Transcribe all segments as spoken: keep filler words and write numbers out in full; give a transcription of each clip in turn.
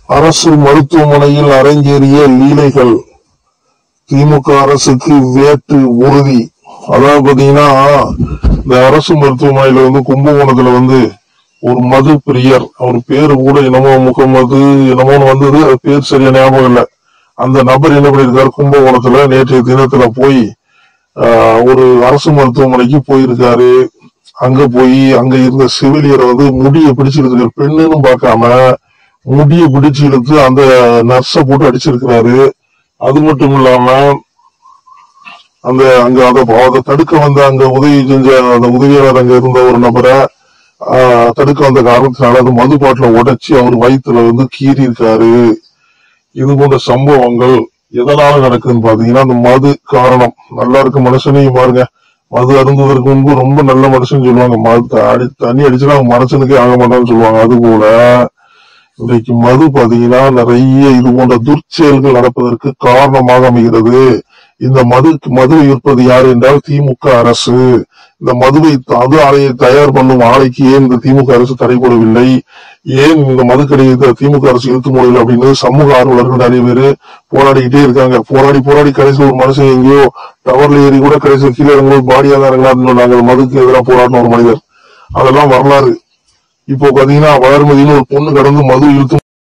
அரசு மருத்துவமனையில் அரங்கேறிய லீலைகள். திமுக அரசுக்கு வேட்டு உறுதி. அதாவது பாத்தீங்கன்னா, இந்த அரசு மருத்துவமனையில வந்து கும்பகோணத்துல வந்து ஒரு மது பிரியர், அவர் பேரு கூட என்னமோ முகமது என்னமோன்னு வந்தது, அது பேர் சரியா ஞாபகம் இல்லை. அந்த நபர் என்ன பண்ணிருக்காரு, கும்பகோணத்துல நேற்றைய தினத்துல போய் ஆஹ் ஒரு அரசு மருத்துவமனைக்கு போயிருக்காரு. அங்க போய் அங்க இருந்த செவிலியரை வந்து முடிய பிடிச்சு இழுத்துருக்காரு. பெண்ணுன்னு பார்க்காம முடிய பிடிச்சு இழுத்து அந்த நர்ஸை போட்டு அடிச்சிருக்கிறாரு. அது மட்டும் இல்லாம அந்த அங்க அதை தடுக்க வந்த அங்க உதவி செஞ்ச அந்த உதவியாளர் அங்க இருந்த ஒரு நபரை ஆஹ் தடுக்க வந்த காரணத்தினால அது மது பாட்டில உடைச்சு அவர் வயிற்றுல வந்து கீறி இருக்காரு. இது போன்ற சம்பவங்கள் எதனால நடக்குதுன்னு பாத்தீங்கன்னா, அந்த மது காரணம். நல்லா இருக்க மனுஷனையும் பாருங்க, மது அருந்துவதற்கு முன்பு ரொம்ப நல்ல மனுஷன் சொல்லுவாங்க, மது அடி தண்ணி அடிச்சுன்னா அவங்க மனுஷனுக்கே ஆக மாட்டான்னு சொல்லுவாங்க. அது போல இன்றைக்கு மது பாத்தீங்கன்னா நிறைய இது போன்ற துர்ச்செயல்கள் நடப்பதற்கு காரணமாக அமைகிறது. இந்த மது மதுவை விற்பது யார் என்றால் திமுக அரசு. இந்த மதுவை மது ஆலையை தயார் பண்ணும் ஆலைக்கு ஏன் இந்த திமுக அரசு தடை போடவில்லை, ஏன் இந்த மதுக்கடையை திமுக அரசு இழுத்து முடியல அப்படின்னு சமூக ஆர்வலர்கள் நிறைய பேரு போராடிக்கிட்டே இருக்காங்க. போராடி போராடி கடைசியில் ஒரு மனுஷன் எங்கேயோ டவர்ல ஏறி கூட கடைசியில் கீழே இறங்கும்போது பாடியா தான் இறங்கலாம்னு சொன்னாங்க. மதுக்கு எதிராக போராடின ஒரு மனிதர். அதெல்லாம் வரலாறு. இப்போ பாத்தீங்கன்னா வளர்மதினு ஒரு பொண்ணு கடந்து மது இழுத்து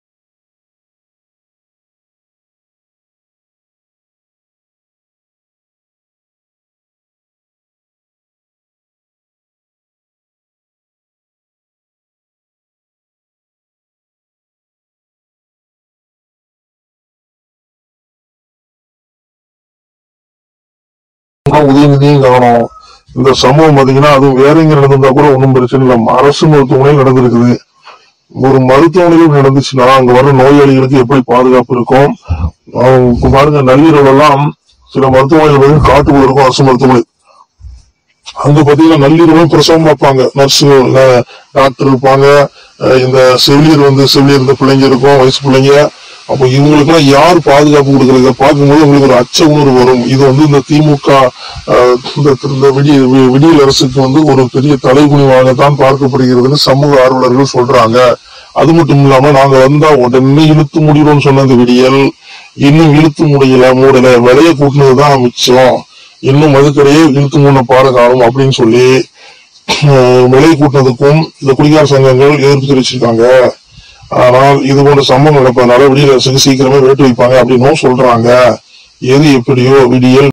உதயநிதியும் காணும். இந்த சம்பவம் பாத்தீங்கன்னா அதுவும் வேற எங்க நடந்திருந்தா கூட ஒன்றும் பிரச்சனை இல்லை. அரசு மருத்துவமனையில் நடந்திருக்குது. ஒரு மருத்துவமனையில் நடந்துச்சுன்னா அங்க வர நோயாளிகளுக்கு எப்படி பாதுகாப்பு இருக்கும்? பாருங்க, நள்ளிரவுல எல்லாம் சில மருத்துவமனைகள் காட்டுக்குள்ள இருக்கும் அரசு மருத்துவமனை. அங்க பாத்தீங்கன்னா நள்ளிரவும் பிரசவம் பார்ப்பாங்க, நர்ஸ் டாக்டர் இருப்பாங்க, இந்த செவிலியர் வந்து செவிலியர் இந்த பிள்ளைங்க இருக்கும், வயசு பிள்ளைங்க. அப்போ இவங்களுக்கு எல்லாம் யார் பாதுகாப்பு கொடுக்கறது? பார்க்கும்போது உங்களுக்கு ஒரு அச்ச உணர்வு வரும். இது வந்து இந்த திமுக இந்த விடியல் அரசுக்கு வந்து ஒரு பெரிய தலைகுனிவாகத்தான் பார்க்கப்படுகிறதுன்னு சமூக ஆர்வலர்கள் சொல்றாங்க. அது மட்டும் இல்லாம நாங்க வந்தா உடனே இழுத்து முடிவோம்னு சொன்ன அந்த விடியல் இன்னும் இழுத்து முடியல, மூடல, விலைய கூட்டினதுதான் மிச்சம், இன்னும் மதுக்கடையே இழுத்து மூண பாட காணும் அப்படின்னு சொல்லி விலை கூட்டினதுக்கும் இந்த குடிகார சங்கங்கள் எதிர்ப்பு தெரிவிச்சிருக்காங்க. ஆனால் இது போன்ற சம்பவம் நடப்பதனால விடியல் அரசுக்கு சீக்கிரமே வேட்டு வைப்பாங்க அப்படின்னு சொல்றாங்க. எது எப்படியோ விடியல்